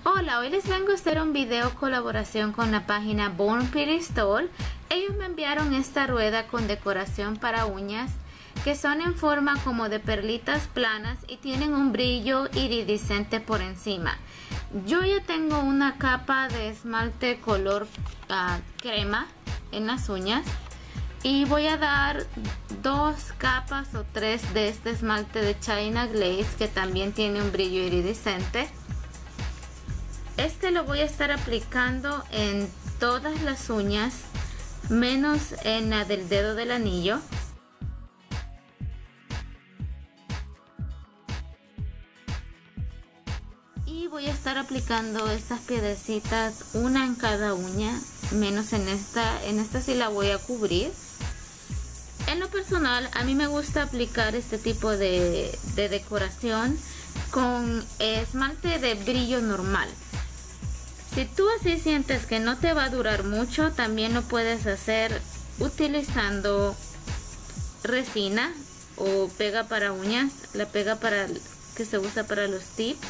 Hola, hoy les vengo a hacer un video colaboración con la página Born Pretty Store. Ellos me enviaron esta rueda con decoración para uñas que son en forma como de perlitas planas y tienen un brillo iridiscente por encima. Yo ya tengo una capa de esmalte color crema en las uñas y voy a dar 2 capas o 3 de este esmalte de China Glaze que también tiene un brillo iridiscente. Este lo voy a estar aplicando en todas las uñas menos en la del dedo del anillo. Y voy a estar aplicando estas piedrecitas una en cada uña, menos en esta. En esta sí la voy a cubrir. En lo personal, a mí me gusta aplicar este tipo de decoración con esmalte de brillo normal. Si tú así sientes que no te va a durar mucho, también lo puedes hacer utilizando resina o pega para uñas, la pega que se usa para los tips.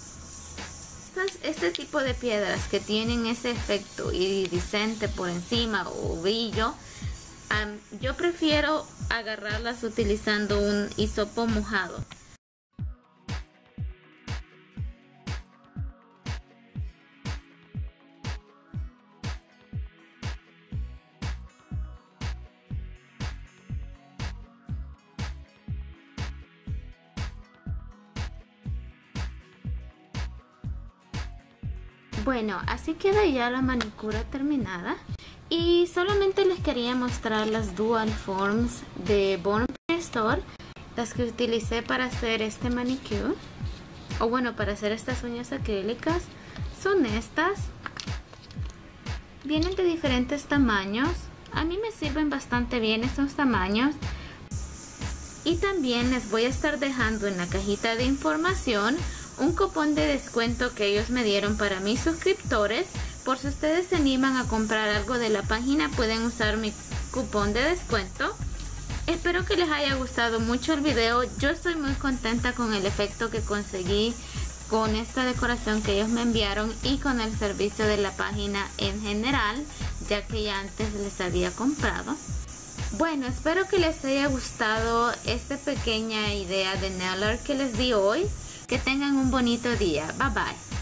Este tipo de piedras que tienen ese efecto iridiscente por encima o brillo, yo prefiero agarrarlas utilizando un hisopo mojado. Bueno, así queda ya la manicura terminada. Y solamente les quería mostrar las Dual Forms de Born Pretty Store, las que utilicé para hacer este manicure, o bueno, para hacer estas uñas acrílicas. Son estas. Vienen de diferentes tamaños. A mí me sirven bastante bien estos tamaños. Y también les voy a estar dejando en la cajita de información un cupón de descuento que ellos me dieron para mis suscriptores. Por si ustedes se animan a comprar algo de la página, pueden usar mi cupón de descuento. Espero que les haya gustado mucho el video. Yo estoy muy contenta con el efecto que conseguí con esta decoración que ellos me enviaron y con el servicio de la página en general, ya que ya antes les había comprado. Bueno, espero que les haya gustado esta pequeña idea de nail art que les di hoy. Que tengan un bonito día. Bye bye.